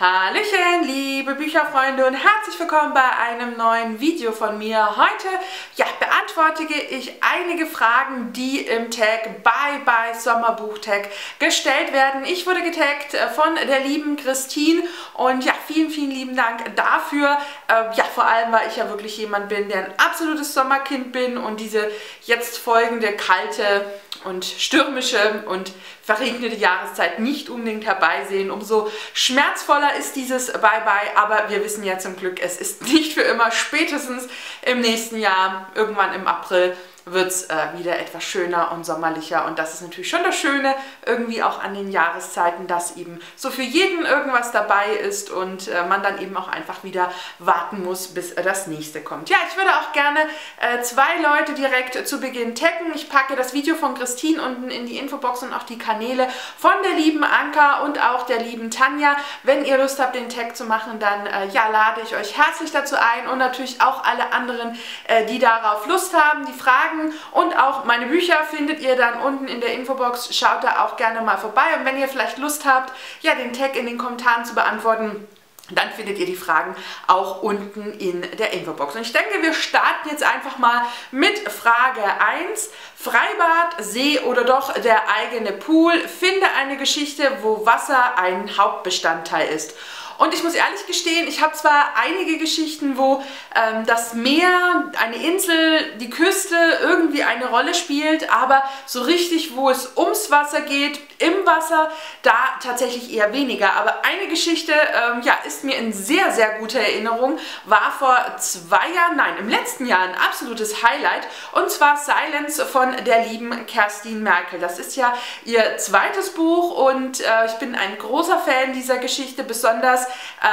Hallöchen, liebe Bücherfreunde und herzlich willkommen bei einem neuen Video von mir. Heute beantworte ich einige Fragen, die im Tag Bye Bye Sommerbuchtag gestellt werden. Ich wurde getaggt von der lieben Christine und vielen, vielen lieben Dank dafür. Vor allem, weil ich ja wirklich jemand bin, der ein absolutes Sommerkind bin und diese jetzt folgende kalte und stürmische und verregnete Jahreszeit nicht unbedingt herbeisehen. Umso schmerzvoller ist dieses Bye-Bye, aber wir wissen ja zum Glück, es ist nicht für immer. Spätestens im nächsten Jahr, irgendwann im April, wird es wieder etwas schöner und sommerlicher, und das ist natürlich schon das Schöne irgendwie auch an den Jahreszeiten, dass eben so für jeden irgendwas dabei ist und man dann eben auch einfach wieder warten muss, bis das nächste kommt. Ja, ich würde auch gerne zwei Leute direkt zu Beginn taggen. Ich packe das Video von Christine unten in die Infobox und auch die Kanäle von der lieben Anka und auch der lieben Tanja. Wenn ihr Lust habt, den Tag zu machen, dann lade ich euch herzlich dazu ein, und natürlich auch alle anderen, die darauf Lust haben. Die Fragen und auch meine Bücher findet ihr dann unten in der Infobox. Schaut da auch gerne mal vorbei, und wenn ihr vielleicht Lust habt, den Tag in den Kommentaren zu beantworten, dann findet ihr die Fragen auch unten in der Infobox. Und ich denke, wir starten jetzt einfach mal mit Frage 1. Freibad, See oder doch der eigene Pool? Finde eine Geschichte, wo Wasser ein Hauptbestandteil ist. Und ich muss ehrlich gestehen, ich habe zwar einige Geschichten, wo das Meer, eine Insel, die Küste irgendwie eine Rolle spielt, aber so richtig, wo es ums Wasser geht, im Wasser, da tatsächlich eher weniger. Aber eine Geschichte ist mir in sehr, sehr guter Erinnerung, war vor 2 Jahren, nein, im letzten Jahr ein absolutes Highlight, und zwar Silence von der lieben Kerstin Merkel. Das ist ja ihr zweites Buch, und ich bin ein großer Fan dieser Geschichte, besonders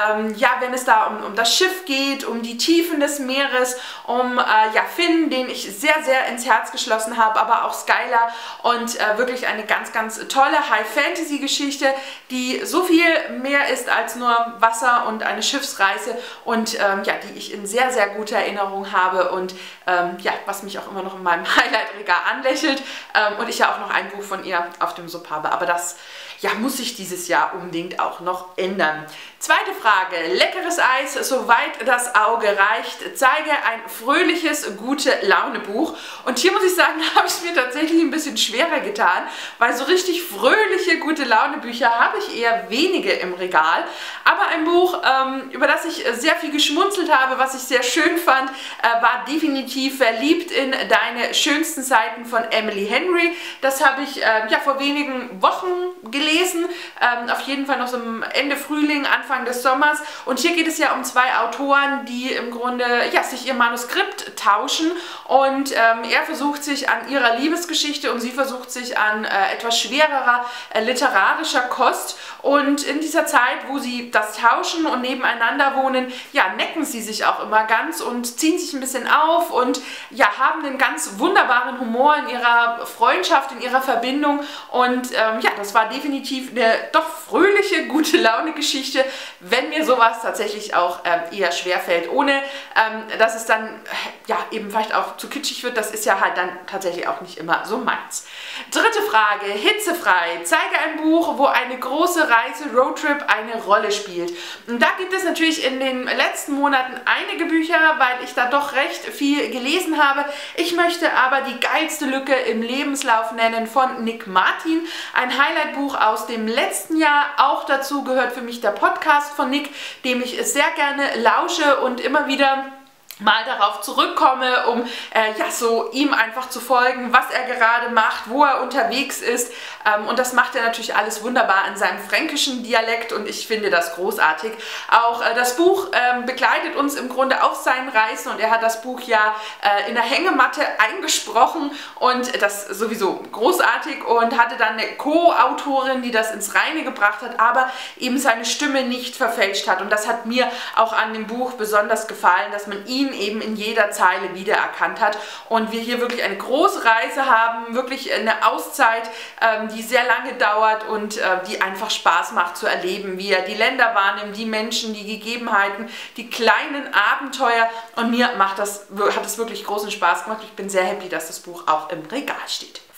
wenn es da um das Schiff geht, um die Tiefen des Meeres, um Finn, den ich sehr, sehr ins Herz geschlossen habe, aber auch Skylar, und wirklich eine ganz, ganz tolle High-Fantasy-Geschichte, die so viel mehr ist als nur Wasser und eine Schiffsreise, und die ich in sehr, sehr guter Erinnerung habe, und was mich auch immer noch in meinem Highlight-Regal anlächelt, und ich ja auch noch ein Buch von ihr auf dem Sub habe, aber das muss sich dieses Jahr unbedingt auch noch ändern. Zweite Frage. Leckeres Eis, soweit das Auge reicht. Zeige ein fröhliches, gute Laune Buch. Und hier muss ich sagen, habe ich es mir tatsächlich ein bisschen schwerer getan, weil so richtig fröhliche, gute Laune Bücher habe ich eher wenige im Regal. Aber ein Buch, über das ich sehr viel geschmunzelt habe, was ich sehr schön fand, war definitiv Verliebt in deine schönsten Seiten von Emily Henry. Das habe ich vor wenigen Wochen gelesen, auf jeden Fall noch so Ende Frühling, Anfang des Sommers, und hier geht es ja um 2 Autoren, die im Grunde sich ihr Manuskript tauschen, und er versucht sich an ihrer Liebesgeschichte und sie versucht sich an etwas schwererer literarischer Kost, und in dieser Zeit, wo sie das tauschen und nebeneinander wohnen, necken sie sich auch immer ganz und ziehen sich ein bisschen auf und haben einen ganz wunderbaren Humor in ihrer Freundschaft, in ihrer Verbindung, und das war definitiv eine doch fröhliche, gute Laune Geschichte, wenn mir sowas tatsächlich auch eher schwer fällt, ohne dass es dann eben vielleicht auch zu kitschig wird. Das ist ja halt dann tatsächlich auch nicht immer so meins. Dritte Frage, hitzefrei. Zeige ein Buch, wo eine große Reise, Roadtrip eine Rolle spielt. Und da gibt es natürlich in den letzten Monaten einige Bücher, weil ich da doch recht viel gelesen habe. Ich möchte aber die geilste Lücke im Lebenslauf nennen von Nick Martin. Ein Highlight-Buch aus dem letzten Jahr. Auch dazu gehört für mich der Podcast von Nick, dem ich sehr gerne lausche und immer wieder mal darauf zurückkomme, um ihm einfach zu folgen, was er gerade macht, wo er unterwegs ist, und das macht er natürlich alles wunderbar in seinem fränkischen Dialekt, und ich finde das großartig. Auch das Buch begleitet uns im Grunde auf seinen Reisen, und er hat das Buch in der Hängematte eingesprochen, und das sowieso großartig, und hatte dann eine Co-Autorin, die das ins Reine gebracht hat, aber eben seine Stimme nicht verfälscht hat, und das hat mir auch an dem Buch besonders gefallen, dass man ihn eben in jeder Zeile wiedererkannt hat, und wir hier wirklich eine große Reise haben, wirklich eine Auszeit, die sehr lange dauert und die einfach Spaß macht zu erleben, wie er die Länder wahrnimmt, die Menschen, die Gegebenheiten, die kleinen Abenteuer, und mir hat es wirklich großen Spaß gemacht. Ich bin sehr happy, dass das Buch auch im Regal steht.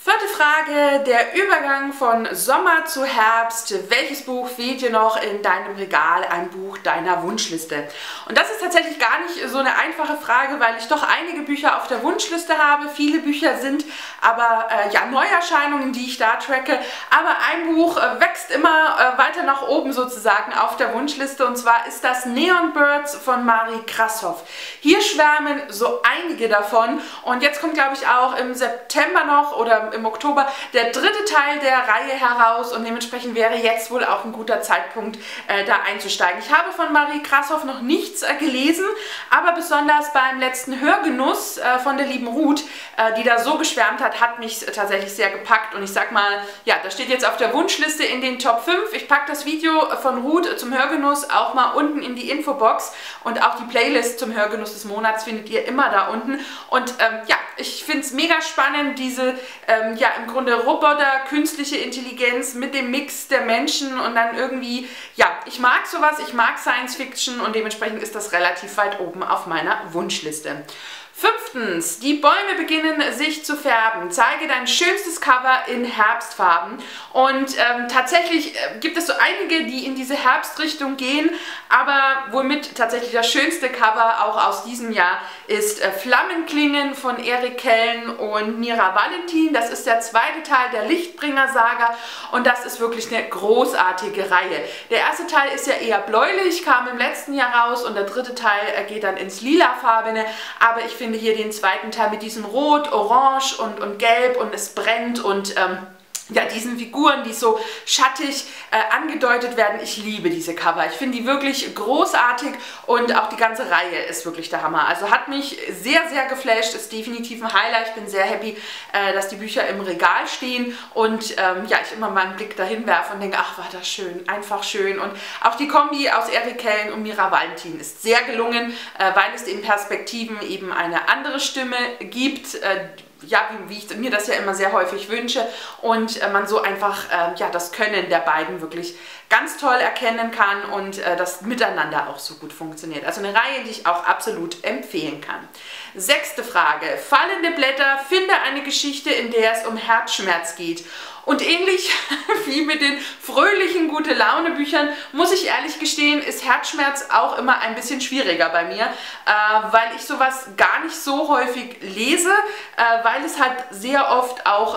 Vierte Frage, der Übergang von Sommer zu Herbst. Welches Buch fehlt dir noch in deinem Regal? Ein Buch deiner Wunschliste. Und das ist tatsächlich gar nicht so eine einfache Frage, weil ich doch einige Bücher auf der Wunschliste habe. Viele Bücher sind aber ja, Neuerscheinungen, die ich da tracke. Aber ein Buch wächst immer weiter nach oben sozusagen auf der Wunschliste. Und zwar ist das Neon Birds von Mari Krassoff. Hier schwärmen so einige davon. Und jetzt kommt, glaube ich, auch im September noch oder im Oktober der dritte Teil der Reihe heraus und dementsprechend wäre jetzt wohl auch ein guter Zeitpunkt, da einzusteigen. Ich habe von Mari Krassoff noch nichts gelesen, aber besonders beim letzten Hörgenuss von der lieben Ruth, die da so geschwärmt hat, hat mich tatsächlich sehr gepackt und ich sag mal, ja, das steht jetzt auf der Wunschliste in den Top 5. Ich packe das Video von Ruth zum Hörgenuss auch mal unten in die Infobox und auch die Playlist zum Hörgenuss des Monats findet ihr immer da unten und ja, ich finde es mega spannend, diese ja, im Grunde Roboter, künstliche Intelligenz mit dem Mix der Menschen und dann irgendwie, ja, ich mag sowas, ich mag Science Fiction und dementsprechend ist das relativ weit oben auf meiner Wunschliste. Fünftens, die Bäume beginnen sich zu färben. Zeige dein schönstes Cover in Herbstfarben. Und tatsächlich gibt es so einige, die in diese Herbstrichtung gehen, aber womit tatsächlich das schönste Cover auch aus diesem Jahr ist Flammenklingen von Erik Kellen und Mira Valentin. Das ist der zweite Teil der Lichtbringer-Saga und das ist wirklich eine großartige Reihe. Der erste Teil ist ja eher bläulich, kam im letzten Jahr raus und der dritte Teil geht dann ins Lilafarbene, aber ich finde hier den zweiten Teil mit diesem Rot, Orange und Gelb und es brennt und ja, diesen Figuren, die so schattig angedeutet werden. Ich liebe diese Cover. Ich finde die wirklich großartig und auch die ganze Reihe ist wirklich der Hammer. Also hat mich sehr, sehr geflasht, ist definitiv ein Highlight. Ich bin sehr happy, dass die Bücher im Regal stehen und ja, ich immer meinen Blick dahin werfe und denke, ach, war das schön, einfach schön. Und auch die Kombi aus Erik Kellen und Mira Valentin ist sehr gelungen, weil es den Perspektiven eben eine andere Stimme gibt, ja, wie ich mir das ja immer sehr häufig wünsche und man so einfach ja, das Können der beiden wirklich ganz toll erkennen kann und das Miteinander auch so gut funktioniert. Also eine Reihe, die ich auch absolut empfehlen kann. Sechste Frage. Fallende Blätter, finde eine Geschichte, in der es um Herzschmerz geht. Und ähnlich wie mit den fröhlichen Gute-Laune-Büchern, muss ich ehrlich gestehen, ist Herzschmerz auch immer ein bisschen schwieriger bei mir, weil ich sowas gar nicht so häufig lese, weil es halt sehr oft auch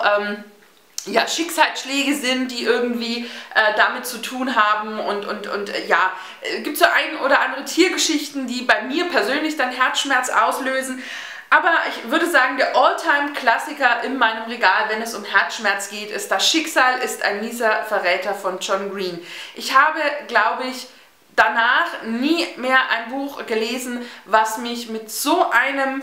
ja, Schicksalsschläge sind, die irgendwie damit zu tun haben und ja, gibt so ein oder andere Tiergeschichten, die bei mir persönlich dann Herzschmerz auslösen. Aber ich würde sagen, der All-Time-Klassiker in meinem Regal, wenn es um Herzschmerz geht, ist Das Schicksal ist ein mieser Verräter von John Green. Ich habe, glaube ich, danach nie mehr ein Buch gelesen, was mich mit so einem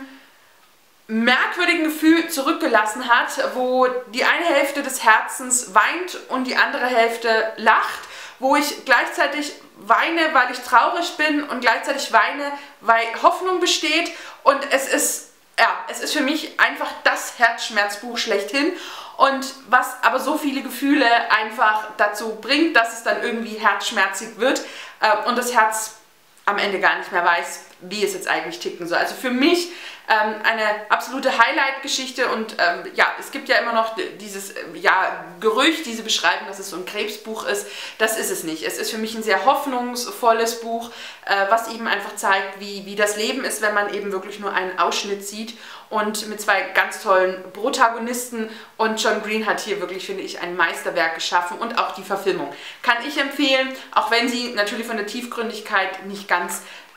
merkwürdigen Gefühl zurückgelassen hat, wo die eine Hälfte des Herzens weint und die andere Hälfte lacht, wo ich gleichzeitig weine, weil ich traurig bin und gleichzeitig weine, weil Hoffnung besteht und es ist für mich einfach das Herzschmerzbuch schlechthin und was aber so viele Gefühle einfach dazu bringt, dass es dann irgendwie herzschmerzig wird und das Herz am Ende gar nicht mehr weiß, wie es jetzt eigentlich ticken soll. Also für mich eine absolute Highlight-Geschichte und ja, es gibt ja immer noch dieses ja, Gerücht, diese Beschreibung, dass es so ein Krebsbuch ist. Das ist es nicht. Es ist für mich ein sehr hoffnungsvolles Buch, was eben einfach zeigt, wie das Leben ist, wenn man eben wirklich nur einen Ausschnitt sieht und mit zwei ganz tollen Protagonisten und John Green hat hier wirklich, finde ich, ein Meisterwerk geschaffen und auch die Verfilmung kann ich empfehlen, auch wenn sie natürlich von der Tiefgründigkeit nicht ganz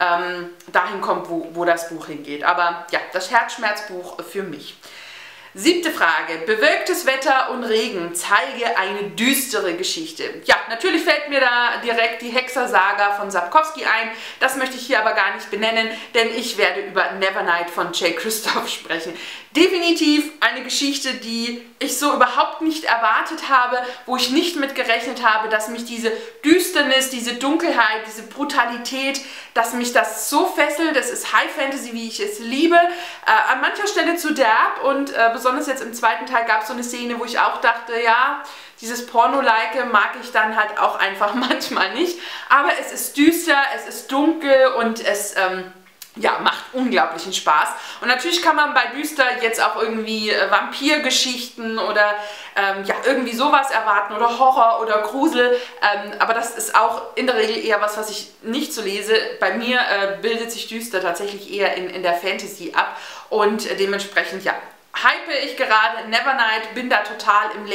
dahin kommt, wo das Buch hingeht. Aber ja, das Herzschmerzbuch für mich. Siebte Frage. Bewölktes Wetter und Regen. Zeige eine düstere Geschichte. Ja, natürlich fällt mir da direkt die Hexersaga von Sapkowski ein. Das möchte ich hier aber gar nicht benennen, denn ich werde über Nevernight von Jay Kristoff sprechen. Definitiv eine Geschichte, die ich so überhaupt nicht erwartet habe, wo ich nicht mit gerechnet habe, dass mich diese Düsternis, diese Dunkelheit, diese Brutalität, dass mich das so fesselt. Das ist High Fantasy, wie ich es liebe. An mancher Stelle zu derb und besonders jetzt im zweiten Teil gab es so eine Szene, wo ich auch dachte, ja, dieses Porno-like mag ich dann halt auch einfach manchmal nicht. Aber es ist düster, es ist dunkel und es ja, macht unglaublichen Spaß. Und natürlich kann man bei Düster jetzt auch irgendwie Vampirgeschichten oder ja, irgendwie sowas erwarten oder Horror oder Grusel. Aber das ist auch in der Regel eher was ich nicht so lese. Bei mir bildet sich Düster tatsächlich eher in der Fantasy ab und dementsprechend, ja, hype ich gerade Nevernight, bin da total im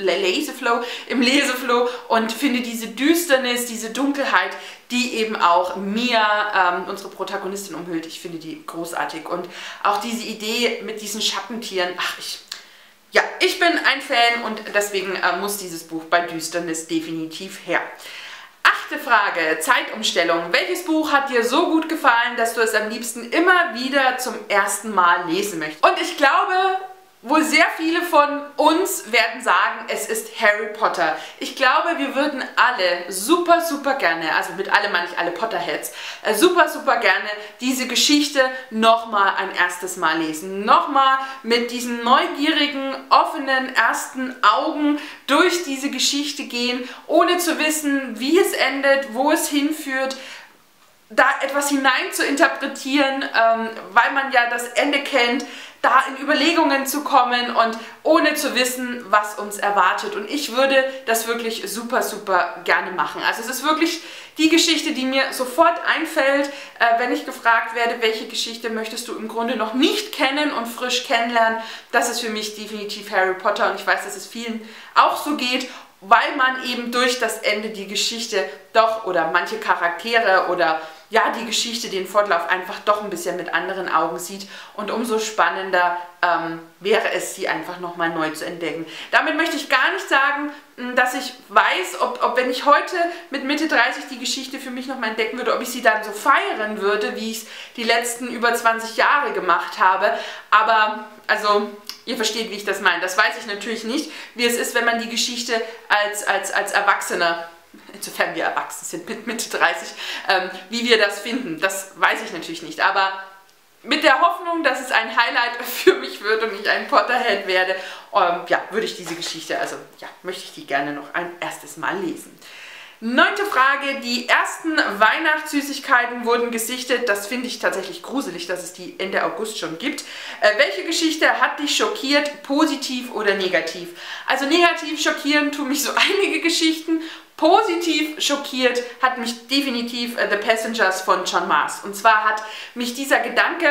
Leseflow und finde diese Düsternis, diese Dunkelheit, die eben auch Mia, unsere Protagonistin, umhüllt. Ich finde die großartig und auch diese Idee mit diesen Schattentieren, ach, ich bin ein Fan und deswegen muss dieses Buch bei Düsternis definitiv her. 8. Frage, Zeitumstellung. Welches Buch hat dir so gut gefallen, dass du es am liebsten immer wieder zum ersten Mal lesen möchtest? Und ich glaube, wohl sehr viele von uns werden sagen, es ist Harry Potter. Ich glaube, wir würden alle super, super gerne, also mit alle meine ich alle Potterheads, super, super gerne diese Geschichte nochmal ein erstes Mal lesen. Nochmal mit diesen neugierigen, offenen ersten Augen durch diese Geschichte gehen, ohne zu wissen, wie es endet, wo es hinführt, da etwas hinein zu interpretieren, weil man ja das Ende kennt, da in Überlegungen zu kommen und ohne zu wissen, was uns erwartet. Und ich würde das wirklich super, super gerne machen. Also es ist wirklich die Geschichte, die mir sofort einfällt, wenn ich gefragt werde, welche Geschichte möchtest du im Grunde noch nicht kennen und frisch kennenlernen. Das ist für mich definitiv Harry Potter und ich weiß, dass es vielen auch so geht, weil man eben durch das Ende die Geschichte doch oder manche Charaktere oder ja, die Geschichte, den Fortlauf einfach doch ein bisschen mit anderen Augen sieht und umso spannender wäre es, sie einfach nochmal neu zu entdecken. Damit möchte ich gar nicht sagen, dass ich weiß, ob wenn ich heute mit Mitte 30 die Geschichte für mich nochmal entdecken würde, ob ich sie dann so feiern würde, wie ich es die letzten über 20 Jahre gemacht habe. Aber, also, ihr versteht, wie ich das meine. Das weiß ich natürlich nicht, wie es ist, wenn man die Geschichte als Erwachsener, insofern wir erwachsen sind mit Mitte 30, wie wir das finden. Das weiß ich natürlich nicht. Aber mit der Hoffnung, dass es ein Highlight für mich wird und ich ein Potterhead werde, ja, würde ich diese Geschichte, also ja, möchte ich die gerne noch ein erstes Mal lesen. 9. Frage, die ersten Weihnachtssüßigkeiten wurden gesichtet. Das finde ich tatsächlich gruselig, dass es die Ende August schon gibt. Welche Geschichte hat dich schockiert, positiv oder negativ? Also negativ schockieren tun mich so einige Geschichten. Positiv schockiert hat mich definitiv The Passengers von John Marrs. Und zwar hat mich dieser Gedanke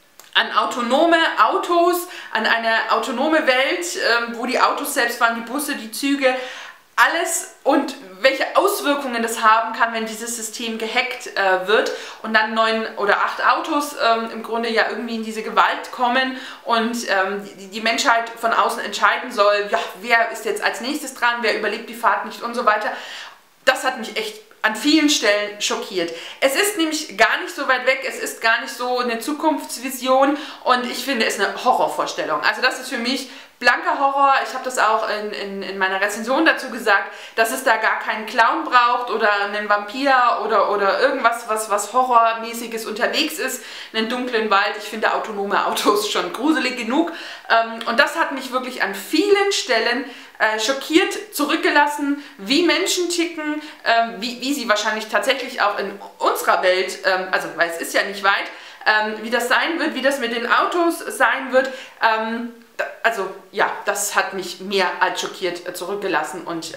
an autonome Autos, an eine autonome Welt, wo die Autos selbst waren, die Busse, die Züge, alles und welche Auswirkungen das haben kann, wenn dieses System gehackt wird und dann 9 oder 8 Autos im Grunde ja irgendwie in diese Gewalt kommen und die Menschheit von außen entscheiden soll, ja, wer ist jetzt als nächstes dran, wer überlebt die Fahrt nicht und so weiter. Das hat mich echt an vielen Stellen schockiert. Es ist nämlich gar nicht so weit weg, es ist gar nicht so eine Zukunftsvision und ich finde es eine Horrorvorstellung. Also das ist für mich blanker Horror. Ich habe das auch in meiner Rezension dazu gesagt, dass es da gar keinen Clown braucht oder einen Vampir oder irgendwas, was Horrormäßiges unterwegs ist, einen dunklen Wald. Ich finde autonome Autos schon gruselig genug. Und das hat mich wirklich an vielen Stellen schockiert zurückgelassen, wie Menschen ticken, wie sie wahrscheinlich tatsächlich auch in unserer Welt, also weil es ist ja nicht weit, wie das sein wird, wie das mit den Autos sein wird. Also ja, das hat mich mehr als schockiert zurückgelassen und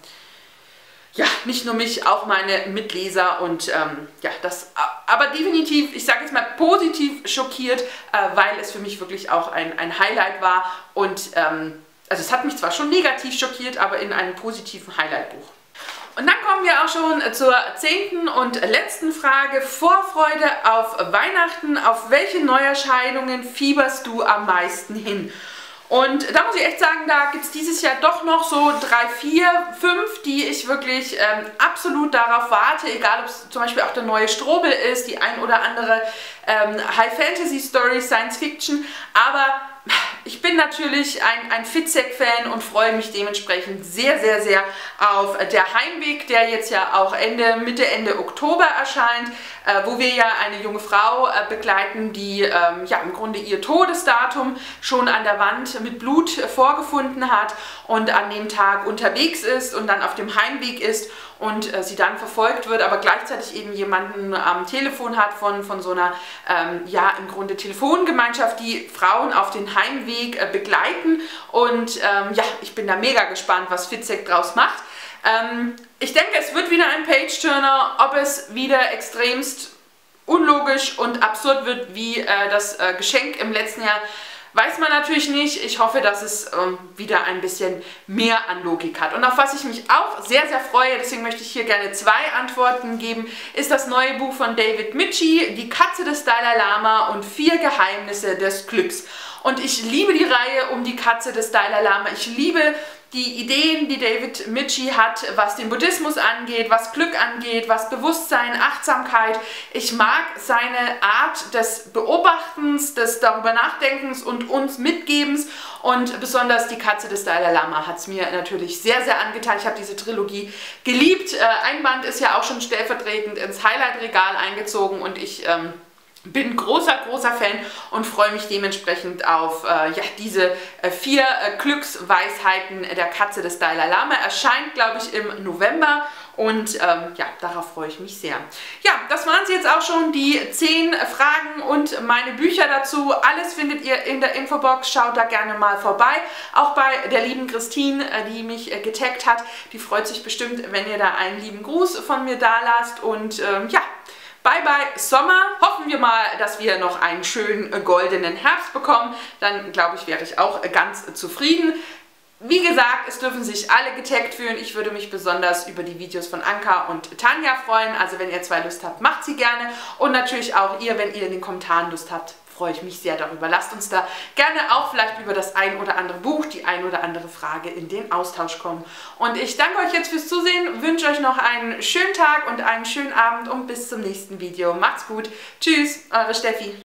ja, nicht nur mich, auch meine Mitleser und ja, das, aber definitiv, ich sage jetzt mal positiv schockiert, weil es für mich wirklich auch ein Highlight war und also es hat mich zwar schon negativ schockiert, aber in einem positiven Highlight-Buch. Und dann kommen wir auch schon zur 10. und letzten Frage. Vorfreude auf Weihnachten. Auf welche Neuerscheinungen fieberst du am meisten hin? Und da muss ich echt sagen, da gibt es dieses Jahr doch noch so 3, 4, 5, die ich wirklich absolut darauf warte, egal ob es zum Beispiel auch der neue Strobel ist, die ein oder andere High-Fantasy-Story, Science-Fiction, aber ich bin natürlich ein Fitzek-Fan und freue mich dementsprechend sehr, sehr, sehr auf Der Heimweg, der jetzt ja auch Mitte, Ende Oktober erscheint, wo wir ja eine junge Frau begleiten, die ja im Grunde ihr Todesdatum schon an der Wand mit Blut vorgefunden hat und an dem Tag unterwegs ist und dann auf dem Heimweg ist und sie dann verfolgt wird, aber gleichzeitig eben jemanden am Telefon hat von so einer, ja, im Grunde Telefongemeinschaft, die Frauen auf den Heimweg begleiten. Und ja, ich bin da mega gespannt, was Fitzek draus macht. Ich denke, es wird wieder ein Page-Turner. Ob es wieder extremst unlogisch und absurd wird wie das Geschenk im letzten Jahr, weiß man natürlich nicht. Ich hoffe, dass es wieder ein bisschen mehr an Logik hat. Und auf was ich mich auch sehr, sehr freue, deswegen möchte ich hier gerne 2 Antworten geben, ist das neue Buch von David Michie, Die Katze des Dalai Lama und 4 Geheimnisse des Glücks. Und ich liebe die Reihe um die Katze des Dalai Lama. Ich liebe die Ideen, die David Michie hat, was den Buddhismus angeht, was Glück angeht, was Bewusstsein, Achtsamkeit. Ich mag seine Art des Beobachtens, des darüber Nachdenkens und uns Mitgebens. Und besonders die Katze des Dalai Lama hat es mir natürlich sehr, sehr angetan. Ich habe diese Trilogie geliebt. Ein Band ist ja auch schon stellvertretend ins Highlight-Regal eingezogen und ich bin großer, großer Fan und freue mich dementsprechend auf ja, diese 4 Glücksweisheiten der Katze des Dalai Lama. Erscheint, glaube ich, im November und ja, darauf freue ich mich sehr. Ja, das waren sie jetzt auch schon, die 10 Fragen und meine Bücher dazu. Alles findet ihr in der Infobox. Schaut da gerne mal vorbei. Auch bei der lieben Christine, die mich getaggt hat. Die freut sich bestimmt, wenn ihr da einen lieben Gruß von mir da lasst. Und ja, bye bye Sommer. Hoffen wir mal, dass wir noch einen schönen goldenen Herbst bekommen. Dann, glaube ich, wäre ich auch ganz zufrieden. Wie gesagt, es dürfen sich alle getaggt fühlen. Ich würde mich besonders über die Videos von Anka und Tanja freuen. Also wenn ihr 2 Lust habt, macht sie gerne. Und natürlich auch ihr, wenn ihr in den Kommentaren Lust habt, freue ich mich sehr darüber. Lasst uns da gerne auch vielleicht über das ein oder andere Buch, die ein oder andere Frage in den Austausch kommen. Und ich danke euch jetzt fürs Zusehen, wünsche euch noch einen schönen Tag und einen schönen Abend und bis zum nächsten Video. Macht's gut. Tschüss, eure Steffi.